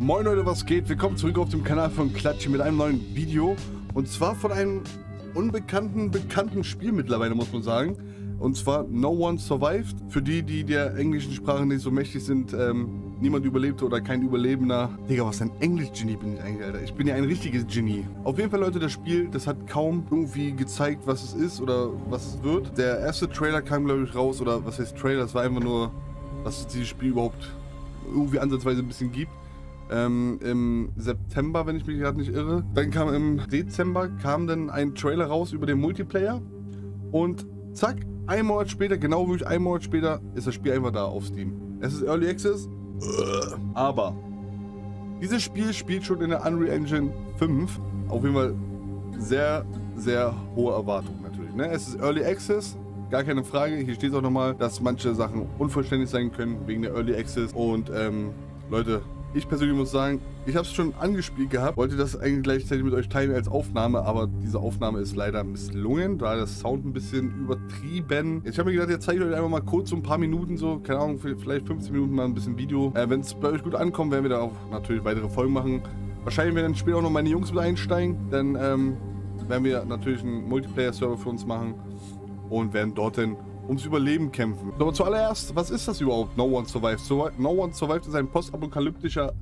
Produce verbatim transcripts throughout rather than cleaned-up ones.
Moin Leute, was geht? Willkommen zurück auf dem Kanal von Klatschi mit einem neuen Video. Und zwar von einem unbekannten, bekannten Spiel mittlerweile, muss man sagen. Und zwar No One Survived. Für die, die der englischen Sprache nicht so mächtig sind, ähm, niemand überlebte oder kein Überlebender. Digga, was ein Englisch-Genie bin ich eigentlich, Alter. Ich bin ja ein richtiges Genie. Auf jeden Fall, Leute, das Spiel, das hat kaum irgendwie gezeigt, was es ist oder was es wird. Der erste Trailer kam, glaube ich, raus, oder was heißt Trailer? Das war einfach nur, dass es dieses Spiel überhaupt irgendwie ansatzweise ein bisschen gibt. Ähm, im September, wenn ich mich gerade nicht irre. Dann kam im Dezember kam dann ein Trailer raus über den Multiplayer und zack, ein Monat später, genau wirklich ein Monat später, ist das Spiel einfach da auf Steam. Es ist Early Access, aber dieses Spiel spielt schon in der Unreal Engine fünf. Auf jeden Fall sehr, sehr hohe Erwartungen natürlich. Ne? Es ist Early Access, gar keine Frage. Hier steht auch nochmal, dass manche Sachen unvollständig sein können wegen der Early Access. Und ähm, Leute, ich persönlich muss sagen, ich habe es schon angespielt gehabt, wollte das eigentlich gleichzeitig mit euch teilen als Aufnahme, aber diese Aufnahme ist leider misslungen, da der Sound ein bisschen übertrieben. Ich habe mir gedacht, jetzt zeige ich euch einfach mal kurz so ein paar Minuten, so, keine Ahnung, vielleicht fünfzehn Minuten mal ein bisschen Video. Äh, Wenn es bei euch gut ankommt, werden wir da auch natürlich weitere Folgen machen. Wahrscheinlich werden dann später auch noch meine Jungs mit einsteigen, dann ähm, werden wir natürlich einen Multiplayer-Server für uns machen und werden dort dann ums Überleben kämpfen. Aber zuallererst, was ist das überhaupt, No One Survived? So, No One Survived ist ein postapokalyptischer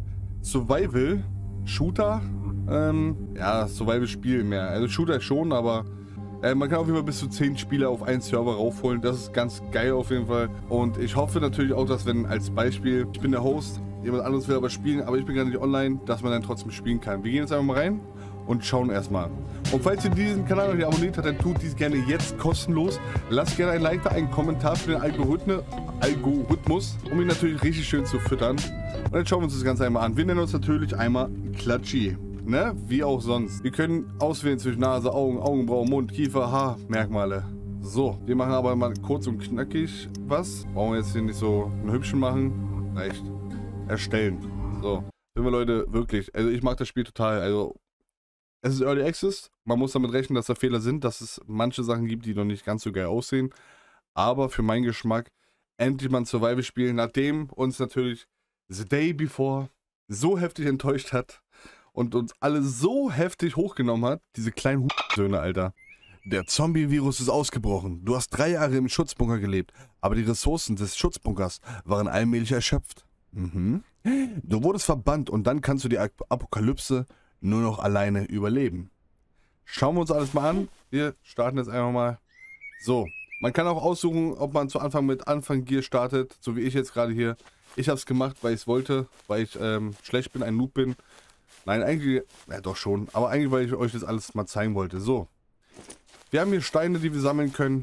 Survival-Shooter. Ähm, ja, Survival-Spiel mehr. Also Shooter schon, aber äh, man kann auf jeden Fall bis zu zehn Spieler auf einen Server raufholen. Das ist ganz geil auf jeden Fall. Und ich hoffe natürlich auch, dass wenn als Beispiel, ich bin der Host, jemand anderes will aber spielen, aber ich bin gerade nicht online, dass man dann trotzdem spielen kann. Wir gehen jetzt einfach mal rein und schauen erstmal. Und falls ihr diesen Kanal noch nicht abonniert habt, dann tut dies gerne jetzt kostenlos. Lasst gerne ein Like da, einen Kommentar für den Algorithmus, Algorithmus, um ihn natürlich richtig schön zu füttern. Und dann schauen wir uns das Ganze einmal an. Wir nennen uns natürlich einmal Klatschi, ne? Wie auch sonst. Wir können auswählen zwischen Nase, Augen, Augenbrauen, Mund, Kiefer, Haarmerkmale. So, wir machen aber mal kurz und knackig was. Brauchen wir jetzt hier nicht so einen hübschen machen. Reicht. Erstellen. So. Sind wir, Leute, wirklich. Also ich mag das Spiel total. Also es ist Early Access, man muss damit rechnen, dass da Fehler sind, dass es manche Sachen gibt, die noch nicht ganz so geil aussehen. Aber für meinen Geschmack endlich mal ein Survival-Spiel, nachdem uns natürlich The Day Before so heftig enttäuscht hat und uns alle so heftig hochgenommen hat, diese kleinen Söhne, Alter. Der Zombie-Virus ist ausgebrochen. Du hast drei Jahre im Schutzbunker gelebt, aber die Ressourcen des Schutzbunkers waren allmählich erschöpft. Mhm. Du wurdest verbannt und dann kannst du die Apokalypse nur noch alleine überleben. Schauen wir uns alles mal an. Wir starten jetzt einfach mal. So, man kann auch aussuchen, ob man zu Anfang mit Anfang Gear startet, so wie ich jetzt gerade hier. Ich habe es gemacht, weil ich es wollte, weil ich ähm, schlecht bin, ein Noob bin. Nein, eigentlich, ja doch schon, aber eigentlich, weil ich euch das alles mal zeigen wollte. So, wir haben hier Steine, die wir sammeln können.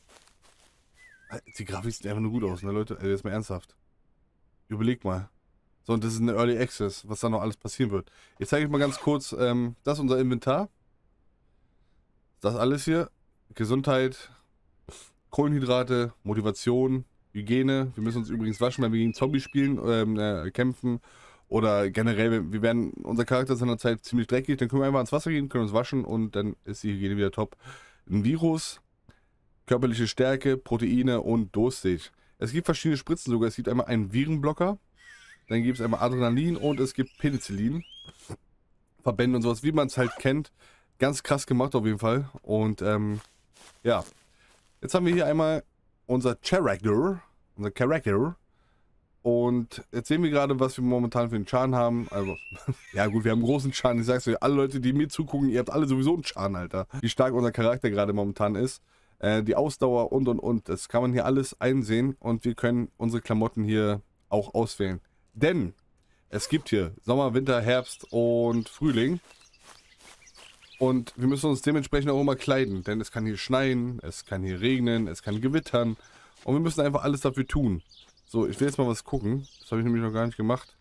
Die Grafik sieht einfach nur gut aus, ne Leute? Also jetzt mal ernsthaft. Überlegt mal. So, und das ist eine Early Access, was da noch alles passieren wird. Ich zeige euch mal ganz kurz, ähm, das ist unser Inventar. Das alles hier. Gesundheit, Kohlenhydrate, Motivation, Hygiene. Wir müssen uns übrigens waschen, wenn wir gegen Zombies spielen, ähm, äh, kämpfen. Oder generell, wir werden, unser Charakter ist in der Zeit ziemlich dreckig, dann können wir einfach ins Wasser gehen, können uns waschen und dann ist die Hygiene wieder top. Ein Virus, körperliche Stärke, Proteine und durstig. Es gibt verschiedene Spritzen sogar. Es gibt einmal einen Virenblocker. Dann gibt es einmal Adrenalin und es gibt Penicillin. Verbände und sowas, wie man es halt kennt. Ganz krass gemacht auf jeden Fall. Und ähm, ja. Jetzt haben wir hier einmal unser Charakter. Unser Charakter. Und jetzt sehen wir gerade, was wir momentan für einen Schaden haben. Also, ja gut, wir haben einen großen Schaden. Ich sag's euch, alle Leute, die mir zugucken, ihr habt alle sowieso einen Schaden, Alter. Wie stark unser Charakter gerade momentan ist. Äh, die Ausdauer und und und. Das kann man hier alles einsehen. Und wir können unsere Klamotten hier auch auswählen. Denn es gibt hier Sommer, Winter, Herbst und Frühling. Und wir müssen uns dementsprechend auch immer kleiden. Denn es kann hier schneien, es kann hier regnen, es kann gewittern. Und wir müssen einfach alles dafür tun. So, ich will jetzt mal was gucken. Das habe ich nämlich noch gar nicht gemacht.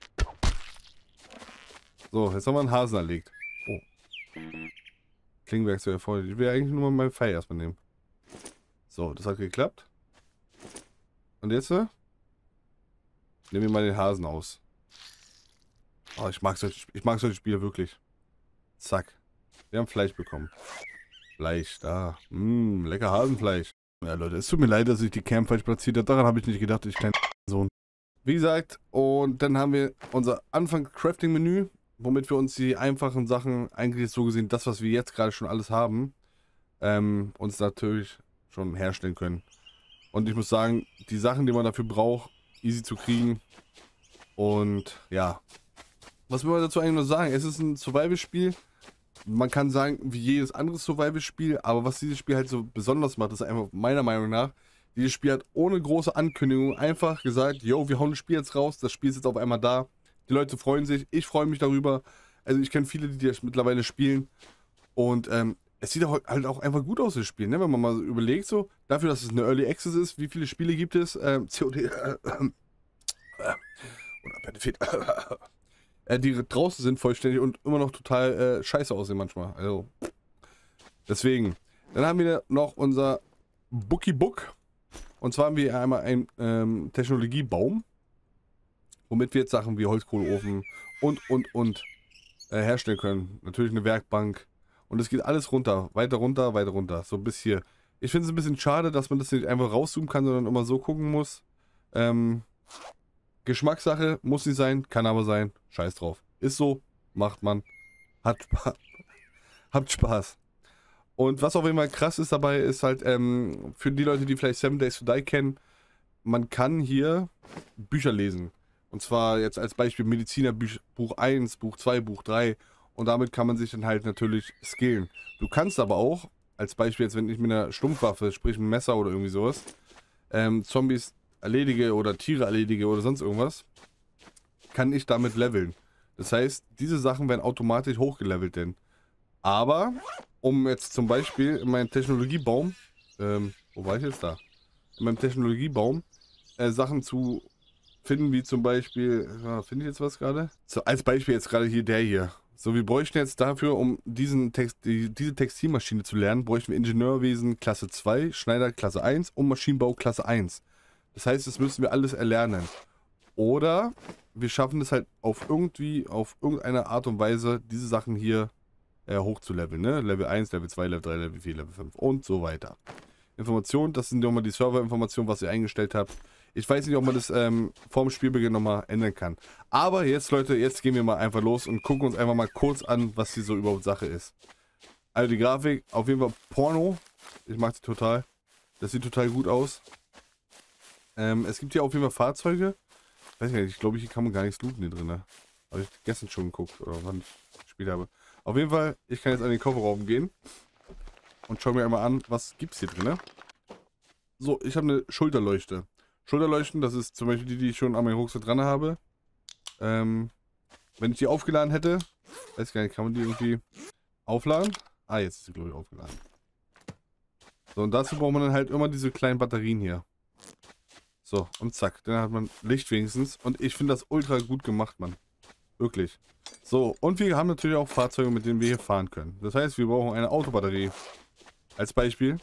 So, jetzt haben wir einen Hasen erlegt. Oh. Klingenwerkzeug erfordert. Ich will eigentlich nur mal meinen Pfeil erstmal nehmen. So, das hat geklappt. Und jetzt? Nehmen wir mal den Hasen aus. Oh, ich mag solche, ich mag solche Spiele wirklich. Zack. Wir haben Fleisch bekommen. Fleisch, da. Mmm, lecker Hasenfleisch. Ja, Leute, es tut mir leid, dass ich die Cam falsch platziert habe. Daran habe ich nicht gedacht, ich kleiner Sohn. Wie gesagt, und dann haben wir unser Anfang-Crafting-Menü, womit wir uns die einfachen Sachen, eigentlich so gesehen, das, was wir jetzt gerade schon alles haben, ähm, uns natürlich schon herstellen können. Und ich muss sagen, die Sachen, die man dafür braucht, easy zu kriegen. Und ja, was will man dazu eigentlich noch sagen? Es ist ein Survival-Spiel. Man kann sagen, wie jedes andere Survival-Spiel, aber was dieses Spiel halt so besonders macht, ist einfach meiner Meinung nach, dieses Spiel hat ohne große Ankündigung einfach gesagt, yo, wir hauen das Spiel jetzt raus, das Spiel ist jetzt auf einmal da. Die Leute freuen sich, ich freue mich darüber. Also ich kenne viele, die das mittlerweile spielen. Und ähm, es sieht halt auch einfach gut aus, das Spiel, ne? Wenn man mal überlegt, so, dafür, dass es eine Early Access ist, wie viele Spiele gibt es? Ähm, C O D, äh, äh, äh, oder Benefit, äh, die draußen sind vollständig und immer noch total äh, scheiße aussehen manchmal. Also, deswegen. Dann haben wir noch unser Bookie Book. Und zwar haben wir einmal einen ähm, Technologiebaum, womit wir jetzt Sachen wie Holzkohleofen und, und, und äh, herstellen können. Natürlich eine Werkbank. Und es geht alles runter, weiter runter, weiter runter. So bis hier. Ich finde es ein bisschen schade, dass man das nicht einfach rauszoomen kann, sondern immer so gucken muss. Ähm, Geschmackssache, muss nicht sein, kann aber sein. Scheiß drauf. Ist so, macht man. Hat Spaß. Habt Spaß. Und was auf jeden Fall krass ist dabei, ist halt, ähm, für die Leute, die vielleicht Seven Days to Die kennen, man kann hier Bücher lesen. Und zwar jetzt als Beispiel Mediziner Buch eins, Buch zwei, Buch drei. Und damit kann man sich dann halt natürlich skillen. Du kannst aber auch, als Beispiel jetzt, wenn ich mit einer Stumpfwaffe, sprich ein Messer oder irgendwie sowas, ähm, Zombies erledige oder Tiere erledige oder sonst irgendwas, kann ich damit leveln. Das heißt, diese Sachen werden automatisch hochgelevelt denn. Aber, um jetzt zum Beispiel in meinem Technologiebaum, ähm, wo war ich jetzt da? In meinem Technologiebaum, äh, Sachen zu finden, wie zum Beispiel, ja, finde ich jetzt was gerade? So, als Beispiel jetzt gerade hier der hier. So, wir bräuchten jetzt dafür, um diesen Text, die, diese Textilmaschine zu lernen, bräuchten wir Ingenieurwesen Klasse zwei, Schneider Klasse eins und Maschinenbau Klasse eins. Das heißt, das müssen wir alles erlernen. Oder wir schaffen es halt auf irgendwie, auf irgendeine Art und Weise, diese Sachen hier äh, hochzuleveln, ne? Level eins, Level zwei, Level drei, Level vier, Level fünf und so weiter. Informationen, das sind nochmal die Serverinformationen, was ihr eingestellt habt. Ich weiß nicht, ob man das ähm, vorm Spielbeginn nochmal ändern kann. Aber jetzt, Leute, jetzt gehen wir mal einfach los und gucken uns einfach mal kurz an, was hier so überhaupt Sache ist. Also die Grafik, auf jeden Fall Porno. Ich mag sie total. Das sieht total gut aus. Ähm, es gibt hier auf jeden Fall Fahrzeuge. Ich weiß nicht, ich glaube, hier kann man gar nichts looten hier drin. Ne? Habe ich gestern schon geguckt, oder wann ich gespielt habe. Auf jeden Fall, ich kann jetzt an den Kofferraum gehen. Und schau mir einmal an, was gibt es hier drin. Ne? So, ich habe eine Schulterleuchte. Schulterleuchten, das ist zum Beispiel die, die ich schon an meinem Rucksack dran habe. Ähm, wenn ich die aufgeladen hätte, weiß gar nicht, kann man die irgendwie aufladen? Ah, jetzt ist sie, glaube ich, aufgeladen. So, und dazu braucht man dann halt immer diese kleinen Batterien hier. So, und zack, dann hat man Licht wenigstens. Und ich finde das ultra gut gemacht, Mann. Wirklich. So, und wir haben natürlich auch Fahrzeuge, mit denen wir hier fahren können. Das heißt, wir brauchen eine Autobatterie. Als Beispiel.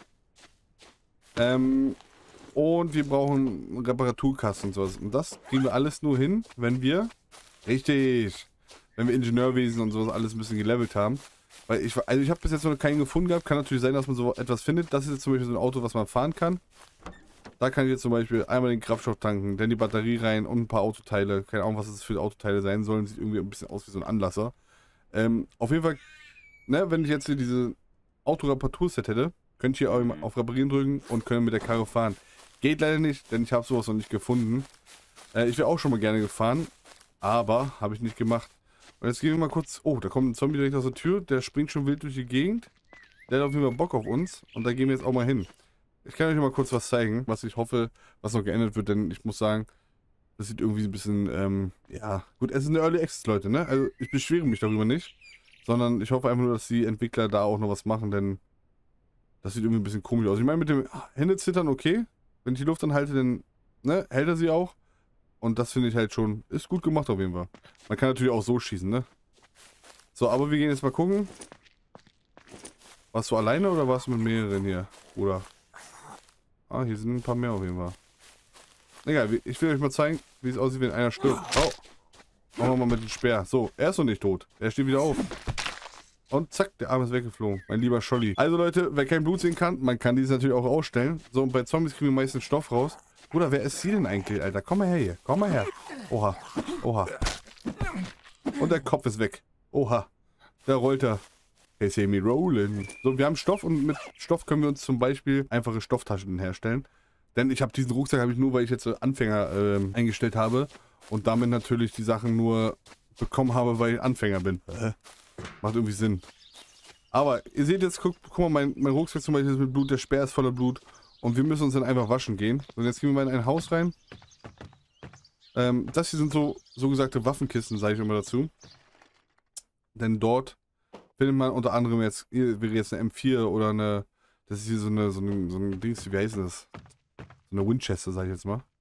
Ähm... Und wir brauchen einen Reparaturkasten und sowas. Und das kriegen wir alles nur hin, wenn wir, richtig, wenn wir Ingenieurwesen und sowas alles ein bisschen gelevelt haben. Weil ich, also ich habe bis jetzt noch keinen gefunden gehabt. Kann natürlich sein, dass man so etwas findet. Das ist jetzt zum Beispiel so ein Auto, was man fahren kann. Da kann ich jetzt zum Beispiel einmal den Kraftstoff tanken, dann die Batterie rein und ein paar Autoteile. Keine Ahnung, was das für Autoteile sein sollen. Sieht irgendwie ein bisschen aus wie so ein Anlasser. Ähm, auf jeden Fall, ne, wenn ich jetzt hier diese Autoreparaturset hätte, könnt ihr auch auf Reparieren drücken und können mit der Karre fahren. Geht leider nicht, denn ich habe sowas noch nicht gefunden. Äh, ich wäre auch schon mal gerne gefahren, aber habe ich nicht gemacht. Und jetzt gehen wir mal kurz... Oh, da kommt ein Zombie direkt aus der Tür. Der springt schon wild durch die Gegend. Der hat auf jeden Fall Bock auf uns. Und da gehen wir jetzt auch mal hin. Ich kann euch mal kurz was zeigen, was ich hoffe, was noch geändert wird. Denn ich muss sagen, das sieht irgendwie ein bisschen... Ähm, ja, gut, es sind Early Access, Leute, ne? Also ich beschwere mich darüber nicht. Sondern ich hoffe einfach nur, dass die Entwickler da auch noch was machen, denn... Das sieht irgendwie ein bisschen komisch aus. Ich meine, mit dem Händezittern okay. Wenn ich die Luft anhalte, dann ne, hält er sie auch. Und das finde ich halt schon, ist gut gemacht auf jeden Fall. Man kann natürlich auch so schießen, ne? So, aber wir gehen jetzt mal gucken. Warst du alleine oder warst du mit mehreren hier? Oder? Ah, hier sind ein paar mehr auf jeden Fall. Egal, ich will euch mal zeigen, wie es aussieht, wenn einer stirbt. Oh. Machen wir mal mit dem Speer. So, er ist noch nicht tot. Er steht wieder auf. Und zack, der Arm ist weggeflogen. Mein lieber Scholli. Also Leute, wer kein Blut sehen kann, man kann dieses natürlich auch ausstellen. So, und bei Zombies kriegen wir meistens Stoff raus. Bruder, wer ist sie denn eigentlich, Alter? Komm mal her hier. Komm mal her. Oha. Oha. Und der Kopf ist weg. Oha. Da rollt er. Hey, see me rolling. So, wir haben Stoff und mit Stoff können wir uns zum Beispiel einfache Stofftaschen herstellen. Denn ich habe diesen Rucksack habe ich nur, weil ich jetzt Anfänger äh, eingestellt habe und damit natürlich die Sachen nur bekommen habe, weil ich Anfänger bin. Äh, macht irgendwie Sinn. Aber ihr seht jetzt, guck, guck mal, mein, mein Rucksack zum Beispiel ist mit Blut, der Speer ist voller Blut und wir müssen uns dann einfach waschen gehen. Und jetzt gehen wir mal in ein Haus rein. Ähm, das hier sind so, so gesagte Waffenkisten, sage ich immer dazu. Denn dort findet man unter anderem jetzt, hier wäre jetzt eine M vier oder eine, das ist hier so eine, so ein, so ein Dings, wie heißt das? So eine Winchester, sag ich jetzt mal.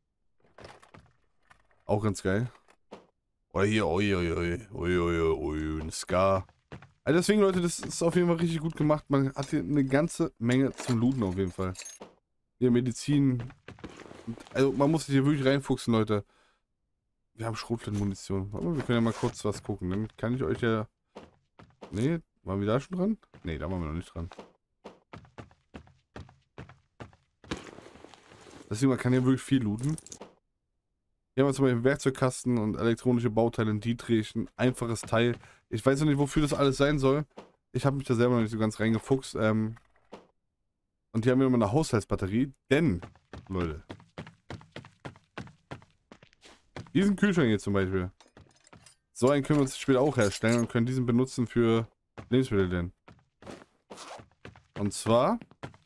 Auch ganz geil. Oder hier, oi, oi, oi, oi, oi, oi, ein Scar. Also deswegen, Leute, das ist auf jeden Fall richtig gut gemacht. Man hat hier eine ganze Menge zum Looten auf jeden Fall. Hier Medizin. Also man muss sich hier wirklich reinfuchsen, Leute. Wir haben Schrotflintenmunition. Aber wir können ja mal kurz was gucken. Dann kann ich euch ja... Nee, waren wir da schon dran? Nee, da waren wir noch nicht dran. Deswegen, man kann hier wirklich viel looten. Hier haben wir zum Beispiel einen Werkzeugkasten und elektronische Bauteile, ein Dietrich, ein einfaches Teil. Ich weiß noch nicht, wofür das alles sein soll. Ich habe mich da selber noch nicht so ganz reingefuchst. Ähm und hier haben wir immer eine Haushaltsbatterie, denn, Leute, diesen Kühlschrank hier zum Beispiel, so einen können wir uns später auch herstellen und können diesen benutzen für Lebensmittel denn. Und zwar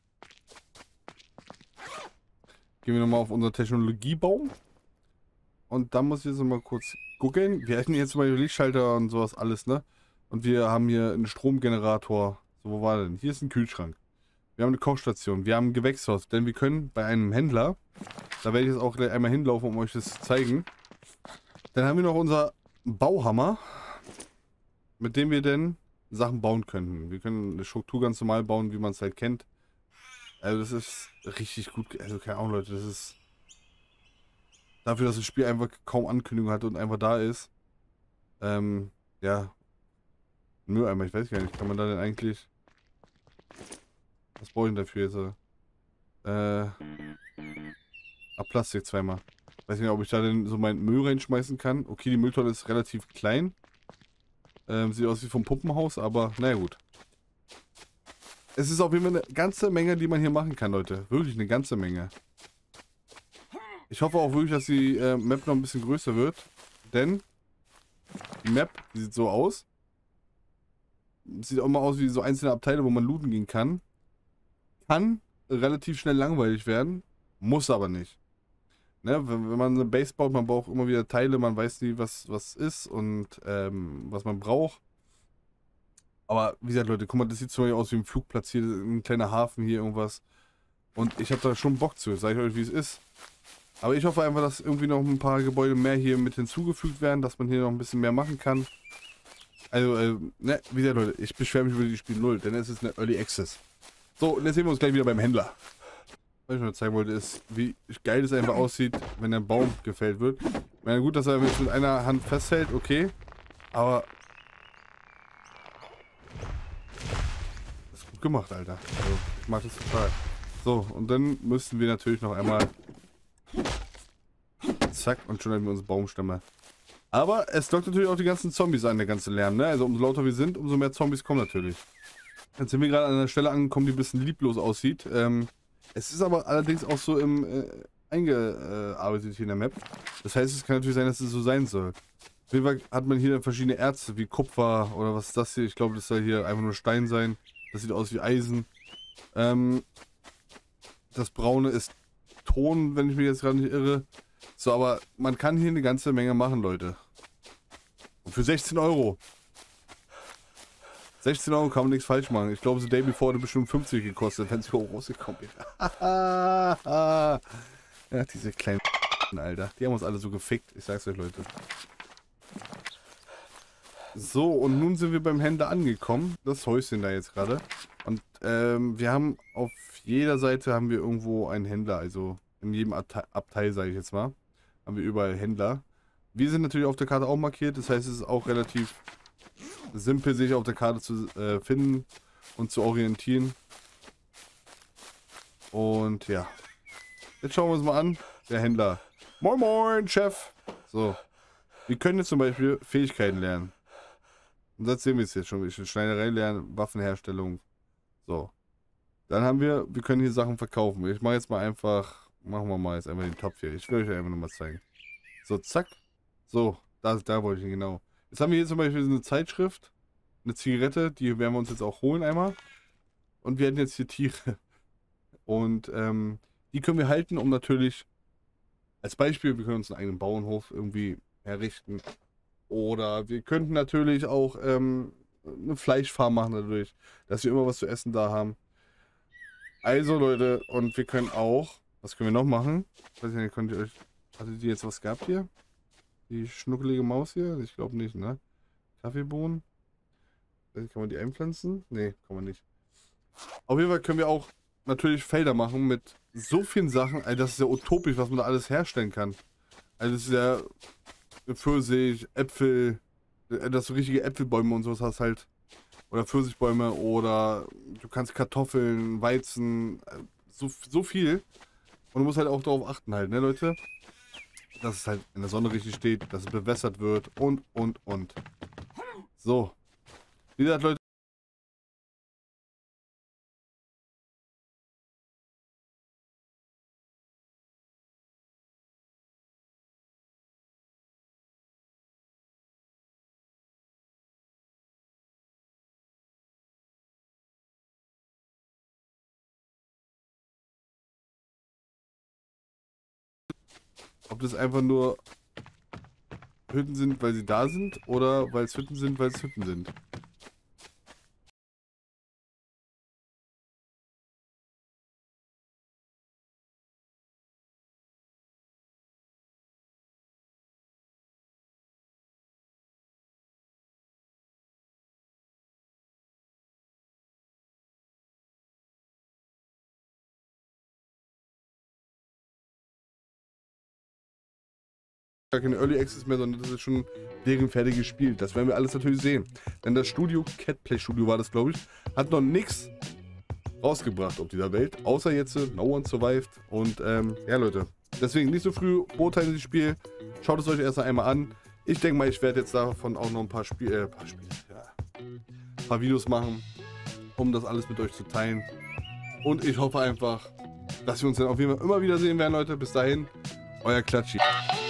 gehen wir nochmal auf unser Technologiebaum. Und dann muss ich jetzt noch mal kurz gucken. Wir hätten jetzt mal Lichtschalter und sowas alles, ne? Und wir haben hier einen Stromgenerator. So, wo war denn? Hier ist ein Kühlschrank. Wir haben eine Kochstation. Wir haben ein Gewächshaus. Denn wir können bei einem Händler, da werde ich jetzt auch gleich einmal hinlaufen, um euch das zu zeigen. Dann haben wir noch unser Bauhammer, mit dem wir denn Sachen bauen können. Wir können eine Struktur ganz normal bauen, wie man es halt kennt. Also das ist richtig gut. Also keine Ahnung, Leute, das ist... Dafür, dass das Spiel einfach kaum Ankündigung hat und einfach da ist. Ähm, ja. Mülleimer, ich weiß gar nicht. Kann man da denn eigentlich... Was brauche ich denn dafür jetzt? Äh... Ah, Plastik zweimal. Weiß nicht, ob ich da denn so meinen Müll reinschmeißen kann. Okay, die Mülltonne ist relativ klein. Ähm, sieht aus wie vom Puppenhaus, aber naja gut. Es ist auf jeden Fall eine ganze Menge, die man hier machen kann, Leute. Wirklich eine ganze Menge. Ich hoffe auch wirklich, dass die äh, Map noch ein bisschen größer wird. Denn die Map, die sieht so aus. Sieht auch mal aus wie so einzelne Abteile, wo man looten gehen kann. Kann relativ schnell langweilig werden. Muss aber nicht. Ne, wenn, wenn man eine Base baut, man braucht immer wieder Teile, man weiß nie, was was ist und ähm, was man braucht. Aber wie gesagt, Leute, guck mal, das sieht zum Beispiel aus wie ein Flugplatz hier, ein kleiner Hafen hier, irgendwas. Und ich habe da schon Bock zu, sage ich euch, wie es ist. Aber ich hoffe einfach, dass irgendwie noch ein paar Gebäude mehr hier mit hinzugefügt werden, dass man hier noch ein bisschen mehr machen kann. Also, äh, ne, wie gesagt, Leute, ich beschwere mich über die Spiel null, denn es ist eine Early Access. So, und jetzt sehen wir uns gleich wieder beim Händler. Was ich nur zeigen wollte, ist, wie geil es einfach aussieht, wenn der Baum gefällt wird. Ich meine, gut, dass er mich mit einer Hand festhält, okay. Aber das ist gut gemacht, Alter. Also, ich mag das total. So, und dann müssten wir natürlich noch einmal... Zack, und schon haben wir unsere Baumstämme. Aber es lockt natürlich auch die ganzen Zombies an, der ganze Lärm, ne? Also umso lauter wir sind, umso mehr Zombies kommen natürlich. Jetzt sind wir gerade an einer Stelle angekommen, die ein bisschen lieblos aussieht. Ähm, es ist aber allerdings auch so im äh, eingearbeitet hier in der Map. Das heißt, es kann natürlich sein, dass es so sein soll. Auf jeden Fall hat man hier verschiedene Erze, wie Kupfer oder was ist das hier? Ich glaube, das soll hier einfach nur Stein sein. Das sieht aus wie Eisen. Ähm, das Braune ist Ton, wenn ich mich jetzt gerade nicht irre. So, aber man kann hier eine ganze Menge machen, Leute. Und für sechzehn Euro. sechzehn Euro kann man nichts falsch machen. Ich glaube, The Day Before hat bestimmt fünfzig gekostet, wenn sie auch rausgekommen wäre. Ja, diese kleinen Alter. Die haben uns alle so gefickt. Ich sag's euch, Leute. So, und nun sind wir beim Händler angekommen. Das Häuschen da jetzt gerade. Und ähm, wir haben auf jeder Seite haben wir irgendwo einen Händler. Also in jedem Abteil, Abteil sage ich jetzt mal, haben wir überall Händler. Wir sind natürlich auf der Karte auch markiert. Das heißt, es ist auch relativ simpel, sich auf der Karte zu äh, finden und zu orientieren. Und ja. Jetzt schauen wir uns mal an. der Händler. Moin moin, Chef. So. Wir können jetzt zum Beispiel Fähigkeiten lernen. Und das sehen wir jetzt schon. Schneiderei lernen, Waffenherstellung. So. Dann haben wir, wir können hier Sachen verkaufen. Ich mache jetzt mal einfach, machen wir mal jetzt einfach den Topf hier. Ich will euch einfach nochmal zeigen. So, zack. So, da, da wollte ich ihn, genau. Jetzt haben wir hier zum Beispiel eine Zeitschrift, eine Zigarette, die werden wir uns jetzt auch holen einmal. Und wir hätten jetzt hier Tiere. Und ähm, die können wir halten, um natürlich, als Beispiel, wir können uns einen eigenen Bauernhof irgendwie errichten. Oder wir könnten natürlich auch ähm, eine Fleischfarm machen dadurch, dass wir immer was zu essen da haben. Also Leute, und wir können auch, was können wir noch machen? Ich weiß nicht, könnt ihr euch, hattet ihr jetzt was gehabt hier? Die schnuckelige Maus hier? Ich glaube nicht, ne? Kaffeebohnen? Kann man die einpflanzen? Ne, kann man nicht. Auf jeden Fall können wir auch natürlich Felder machen mit so vielen Sachen. Also das ist ja utopisch, was man da alles herstellen kann. Also das ist ja Pfirsich, Äpfel, dass du richtige Äpfelbäume und sowas hast halt. Oder Pfirsichbäume oder du kannst Kartoffeln, Weizen, so, so viel. Und du musst halt auch darauf achten halt, ne Leute? Dass es halt in der Sonne richtig steht, dass es bewässert wird und, und, und. So. Wie gesagt, Leute. Ob das einfach nur Hütten sind, weil sie da sind, oder weil es Hütten sind, weil es Hütten sind. Gar keine Early Access mehr, sondern das ist schon deren fertiges Spiel. Das werden wir alles natürlich sehen. Denn das Studio, Catplay Studio war das, glaube ich, hat noch nichts rausgebracht auf dieser Welt, außer jetzt No One Survived. Und ähm, ja Leute, deswegen nicht so früh beurteilen das Spiel. Schaut es euch erst einmal an. Ich denke mal, ich werde jetzt davon auch noch ein paar Spiele, äh, paar Spiele, ja, ein paar Videos machen, um das alles mit euch zu teilen. Und ich hoffe einfach, dass wir uns dann auf jeden Fall immer wieder sehen werden, Leute. Bis dahin, euer Klatschi.